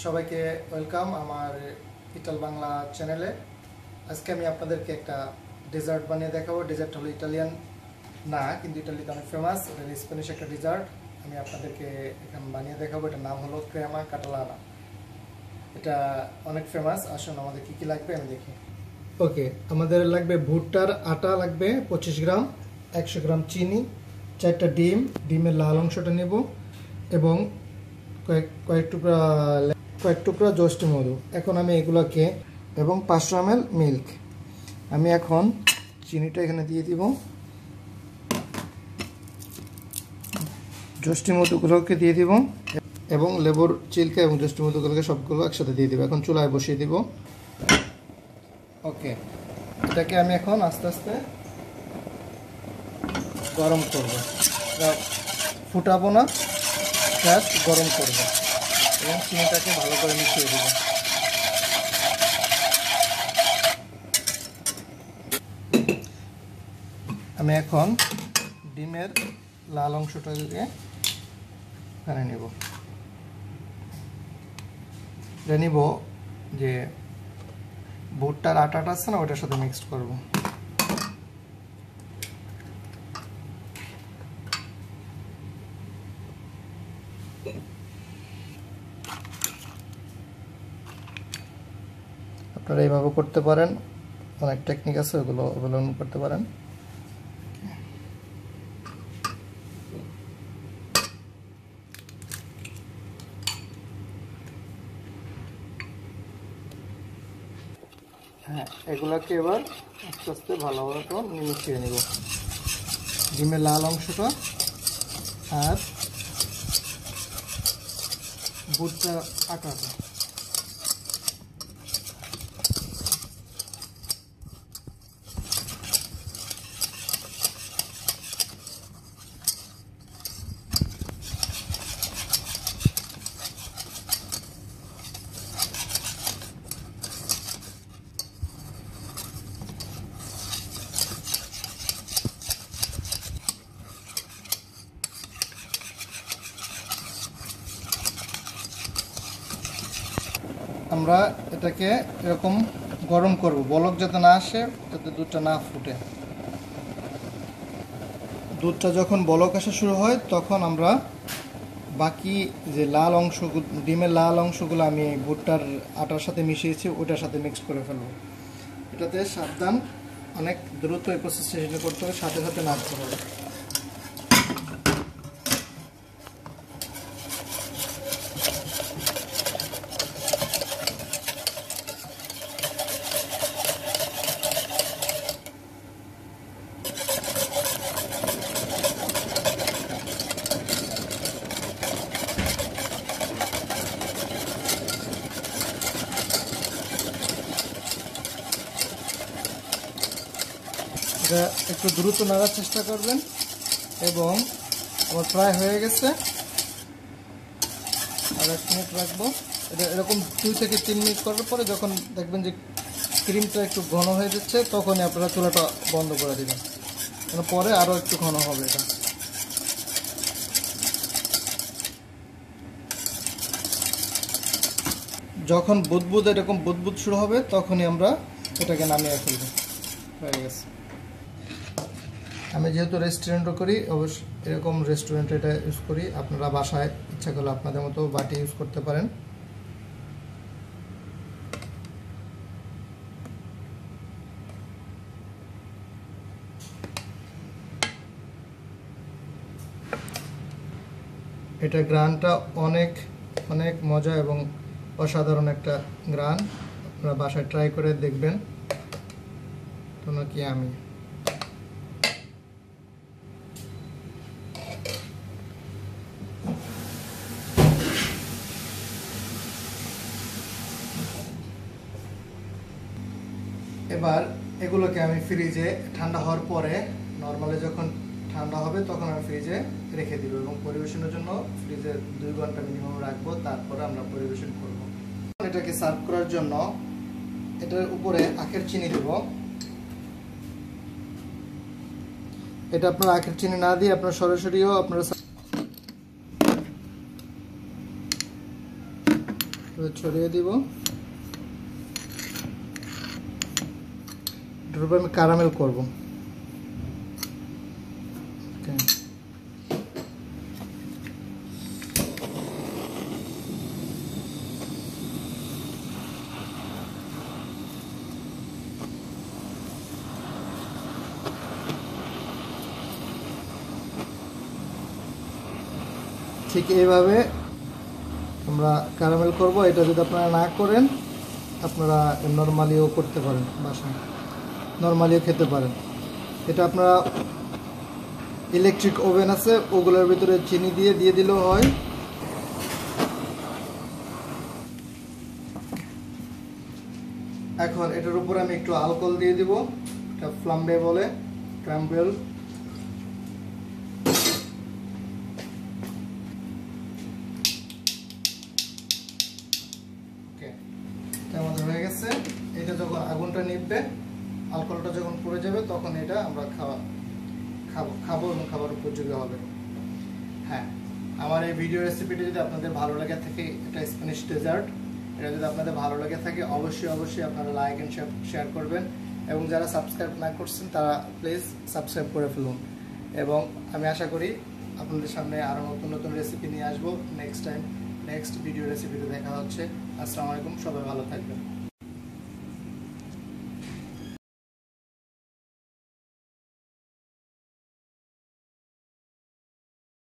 সবাইকে ওয়েলকাম আমার ইটাল বাংলা চ্যানেলে। আজকে আমি আপনাদেরকে একটা ডেজার্ট বানিয়ে দেখাবো। ডেজার্ট হলো ইটালিয়ান না, কিন্তু ইটালিতে অনেক ফেমাস। এটা স্প্যানিশ একটা ডেজার্ট আমি আপনাদেরকে এখন বানিয়ে দেখাবো। এটার নাম হলো ক্রেমা কাটালানা। এটা অনেক ফেমাস। আসুন আমাদের কি কি লাগবে আমি দেখি। ওকে, আমাদের লাগবে ভুট্টার আটা লাগবে 25 গ্রাম, 100 গ্রাম চিনি, 4টা ডিম, ডিমের লাল অংশটা নেব এবং কয়েক টুকরা জষ্টি মধু। এখন আমি এগুলোকে এবং 500 ml মিল্ক। আমি এখন চিনিটা এখানে দিয়ে দিব, জষ্টি মধুগুলোকে দিয়ে দিব এবং লেবুর চিলকা এবং জষ্টি মধুগুলোকে সবগুলো একসাথে দিয়ে দিব। এখন চুলায় বসিয়ে দিব। ওকে, এটাকে আমি এখন আস্তে আস্তে গরম করব। ফুটাবো না, জাস্ট গরম করব এবং চিনিটাকে ভালো করে মিশিয়ে দেব। আমি এখন ডিমের লাল অংশটা দিয়ে এখানে নেব। এটা নিব যে ভুট্টার আটাটা আছে না, ওটার সাথে মিক্সড করব। আপনারা এইভাবে করতে পারেন, অনেক টেকনিক আছে, ওগুলো অবলম্বন করতে পারেন। হ্যাঁ, এগুলাকে এবার আস্তে আস্তে ভালোভাবে মিশিয়ে নেব। ডিমের লাল অংশটা আর ভুট্টার আটাটা। আমরা এটাকে এরকম গরম করব, বলক যাতে না আসে, যাতে দুধটা না ফুটে। দুধটা যখন বলক আসা শুরু হয় তখন আমরা বাকি যে লাল অংশগুলো, ডিমের লাল অংশগুলো আমি ভুট্টার আটার সাথে মিশিয়েছি, ওটার সাথে মিক্স করে ফেলবো। এটাতে সাবধান, অনেক দ্রুত এই প্রসেসটা করতে হবে, সাথে সাথে নাড়তে হবে। এটা একটু দ্রুত নাড়ার চেষ্টা করবেন এবং আমার প্রায় হয়ে গেছে। আর 1 মিনিট রাখবো। এটা এরকম 2 থেকে 3 মিনিট করার পরে যখন দেখবেন যে ক্রিমটা একটু ঘন হয়ে যাচ্ছে, তখনই আপনারা চুলাটা বন্ধ করে দেবেন, কারণ পরে আরও একটু ঘন হবে। এটা যখন বুদবুদ এরকম বুদবুদ শুরু হবে, তখনই আমরা এটাকে নামিয়ে ফেলবো। হয়ে গেছে। আমি যেহেতু রেস্টুরেন্টও করি, অবশ্য এরকম রেস্টুরেন্টে এটা ইউজ করি। আপনারা বাসায় ইচ্ছা করলে আপনাদের মতো বাটি ইউজ করতে পারেন। এটা গ্রানটা অনেক অনেক মজা এবং অসাধারণ একটা গ্রান। আপনারা বাসায় ট্রাই করে দেখবেন। তো নাকি আমি এবার এগুলোকে আমি ফ্রিজে ঠান্ডা হওয়ার পরে, নর্মালি যখন ঠান্ডা হবে তখন আমি ফ্রিজে রেখে দিব এবং পরিবেশনের জন্য ফ্রিজে 2 ঘন্টা মিনিমাম রাখবো, তারপরে আমরা পরিবেশন করব। এটাকে সার্ভ করার জন্য এটার উপরে আখের চিনি দেব। এটা আপনারা আখের চিনি না দিয়ে আপনারা সরাসরিও আপনারা ছড়িয়ে দিব। এটার উপর আমি ক্যারামেল করব। ঠিক এইভাবে আমরা ক্যারামেল করব। এটা যদি আপনারা না করেন, আপনারা নরমালিও করতে পারেন, বাসায় নরমালিও খেতে পারেন। এটা আপনারা ইলেকট্রিক ওভেন আছে, ওগুলোর ভিতরে চিনি দিয়ে দিলেও হয়। এখন এটার উপরে আমি একটু অ্যালকোহল দিয়ে দিব, এটা ফ্লাম্বে বলে, ক্যাম্বেল। আমাদের হয়ে গেছে। এটা যখন আগুনটা নিভবে, অ্যালকোহলটা যখন পড়ে যাবে, তখন এটা আমরা খাবো এবং খাবার উপযোগী হবে। হ্যাঁ, আমার এই ভিডিও রেসিপিটা যদি আপনাদের ভালো লাগে থাকে, এটা স্প্যানিশ ডেজার্ট, এটা যদি আপনাদের ভালো লাগে থাকে অবশ্যই আপনারা লাইক এন্ড শেয়ার করবেন। এবং যারা সাবস্ক্রাইব না করছেন তারা প্লিজ সাবস্ক্রাইব করে ফেলুন। এবং আমি আশা করি আপনাদের সামনে আরও নতুন রেসিপি নিয়ে আসবো নেক্সট ভিডিও রেসিপিতে দেখা হচ্ছে। আসসালামু আলাইকুম, সবাই ভালো থাকবেন।